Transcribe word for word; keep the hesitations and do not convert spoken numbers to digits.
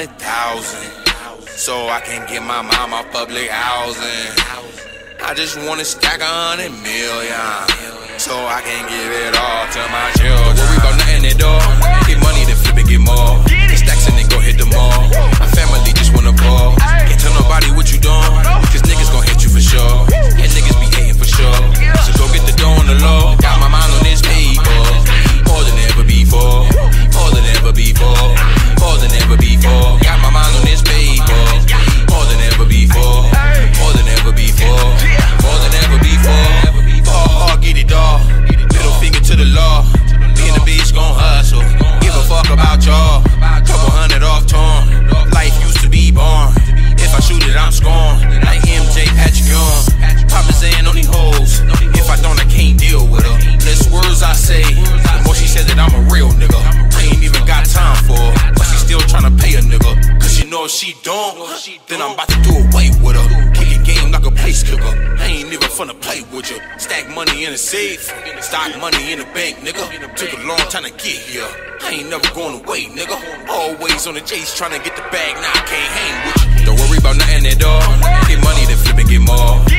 hundred thousand, so I can get my mom off public housing. I just wanna stack a hundred million, so I can give it all to my children. Don't worry about nothing at all. Get money, then flip it, get more. Get stacks and then go hit the mall. My family just wanna ball. Can't tell nobody what you doing, cause niggas gon' hit you for sure. And niggas be hating for sure. So go get the dough on the low. Got my mind on this paper, more than ever before. More than ever before. More than ever before. Got my mind on this paper, more than ever before. More than ever before. More than ever before. Oh, get it all. Middle finger to the law. Me and the bitch gon' hustle. Give a fuck about y'all. Couple hundred off torn. Life used to be born. If I shoot it, I'm scorned. Like M J Patrick Young. Parmesan on these hoes. If I don't, I can't deal with her. Less words I say, the more she says that I'm a real nigga. I ain't even got time for her, but she still tryna pay a nigga. Cause she know if she don't, then I'm about to do away with her. Kicking game like a place kicker. I ain't even finna play with you. Stack money in a safe, stock money in the bank, nigga. Took a long time to get here. I ain't never going away, nigga. Always on the chase, tryna get the bag. Now I can't hang with you. Don't worry about nothing at all. Get money, then flip and get more.